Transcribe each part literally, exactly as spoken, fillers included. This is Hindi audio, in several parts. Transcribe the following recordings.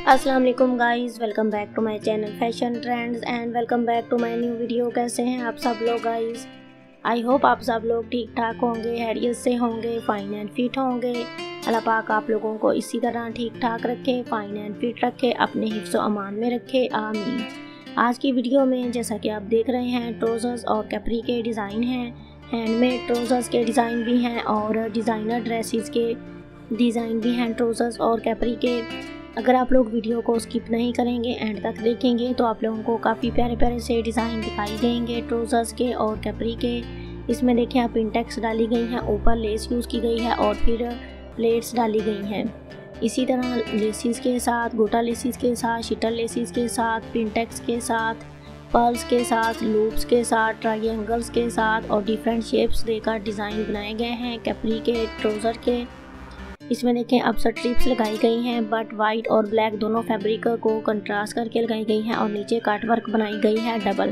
अस्सलाम वालेकुम guys, welcome back to my channel fashion trends and welcome back to my new video. कैसे हैं आप सब लोग गाइस? आई होप आप सब लोग ठीक ठाक होंगे, हैरियत से होंगे, फाइन एंड फिट होंगे। अल्लाह पाक आप लोगों को इसी तरह ठीक ठाक रखे, फाइन एंड फिट रखे, अपने हिफ्ज़ अमान में रखे, आमीन। आज की वीडियो में जैसा कि आप देख रहे हैं, ट्राउज़र्स और कैप्री के डिज़ाइन हैं। हैंडमेड ट्राउज़र्स के डिज़ाइन भी हैं और डिज़ाइनर ड्रेसेस के डिज़ाइन भी हैं ट्राउज़र्स और कैप्री के। अगर आप लोग वीडियो को स्किप नहीं करेंगे, एंड तक देखेंगे तो आप लोगों को काफ़ी प्यारे प्यारे से डिज़ाइन दिखाई देंगे ट्राउज़र्स के और कैप्री के। इसमें देखें आप पिनटेक्स डाली गई हैं, ऊपर लेस यूज़ की गई है और फिर प्लेट्स डाली गई हैं। इसी तरह लेसिस के साथ, गोटा लेसिस के साथ, शिटर लेसिस के साथ, पिनटेक्स के साथ, पर्ल्स के साथ, लूप्स के साथ, ट्रायंगल्स के साथ और डिफरेंट शेप्स देकर डिज़ाइन बनाए गए हैं कैप्री के ट्राउज़र के। इसमें देखें अब स्ट्रिप्स लगाई गई हैं, बट वाइट और ब्लैक दोनों फैब्रिक को कंट्रास्ट करके लगाई गई हैं और नीचे कट वर्क बनाई गई है डबल।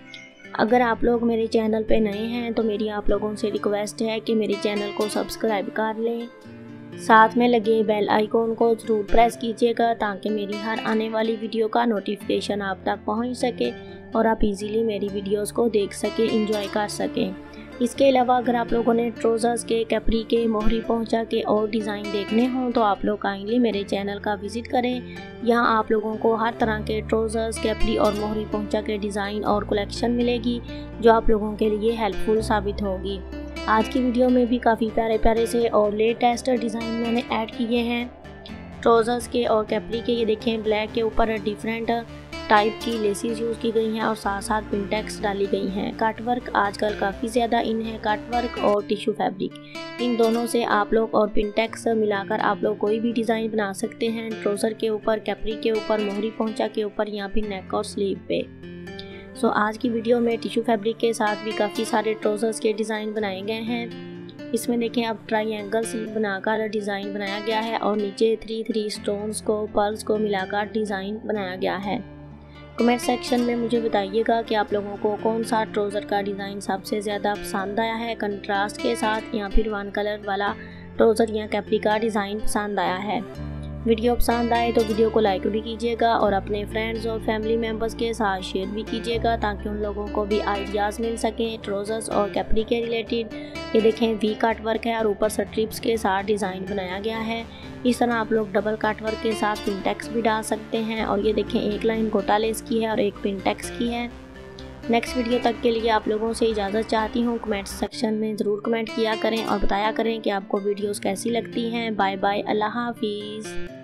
अगर आप लोग मेरे चैनल पे नए हैं तो मेरी आप लोगों से रिक्वेस्ट है कि मेरे चैनल को सब्सक्राइब कर लें, साथ में लगे बेल आइकॉन को ज़रूर प्रेस कीजिएगा ताकि मेरी हर आने वाली वीडियो का नोटिफिकेशन आप तक पहुंच सके और आप इजीली मेरी वीडियोस को देख सकें, एंजॉय कर सकें। इसके अलावा अगर आप लोगों ने ट्राउज़र्स के, कैप्री के, मोहरी पहुंचा के और डिज़ाइन देखने हों तो आप लोग काइंडली मेरे चैनल का विज़िट करें। यहाँ आप लोगों को हर तरह के ट्राउज़र्स, कैप्री और मोहरी पहुंचा के डिज़ाइन और कलेक्शन मिलेगी जो आप लोगों के लिए हेल्पफुल साबित होगी। आज की वीडियो में भी काफ़ी प्यारे प्यारे से और लेटेस्ट डिज़ाइन मैंने ऐड किए हैं ट्राउज़र्स के और कैप्री के। ये देखें ब्लैक के ऊपर डिफरेंट टाइप की लेसिस यूज़ की गई हैं और साथ साथ पिनटेक्स डाली गई हैं। कट वर्क आजकल काफ़ी ज़्यादा इन है, कट वर्क और टिश्यू फैब्रिक, इन दोनों से आप लोग और पिनटेक्स मिलाकर आप लोग कोई भी डिज़ाइन बना सकते हैं ट्राउज़र के ऊपर, कैप्री के ऊपर, मोहरी पहुंचा के ऊपर या फिर नेक और स्लीव पे। सो आज की वीडियो में टिश्यू फैब्रिक के साथ भी काफ़ी सारे ट्राउज़र्स के डिज़ाइन बनाए गए हैं। इसमें देखें अब ट्रायंगल्स बनाकर डिज़ाइन बनाया गया है और नीचे थ्री थ्री स्टोन्स को, पर्ल्स को मिलाकर डिज़ाइन बनाया गया है। कमेंट सेक्शन में मुझे बताइएगा कि आप लोगों को कौन सा ट्राउज़र का डिज़ाइन सबसे ज़्यादा पसंद आया है, कंट्रास्ट के साथ या फिर वन कलर वाला ट्राउज़र या कैप्री का डिज़ाइन पसंद आया है। वीडियो पसंद आए तो वीडियो को लाइक भी कीजिएगा और अपने फ्रेंड्स और फैमिली मेम्बर्स के साथ शेयर भी कीजिएगा ताकि उन लोगों को भी आइडियाज़ मिल सकें ट्राउज़र्स और कैप्री के रिलेटेड। ये देखें वी कट वर्क है और ऊपर स्ट्रिप्स के साथ डिज़ाइन बनाया गया है। इस तरह आप लोग डबल कट वर्क के साथ पिनटेक्स भी डाल सकते हैं और ये देखें एक लाइन गोटा लेस की है और एक पिनटेक्स की है। नेक्स्ट वीडियो तक के लिए आप लोगों से इजाज़त चाहती हूँ। कमेंट सेक्शन में ज़रूर कमेंट किया करें और बताया करें कि आपको वीडियोस कैसी लगती हैं। बाय बाय, अल्लाह हाफिज़।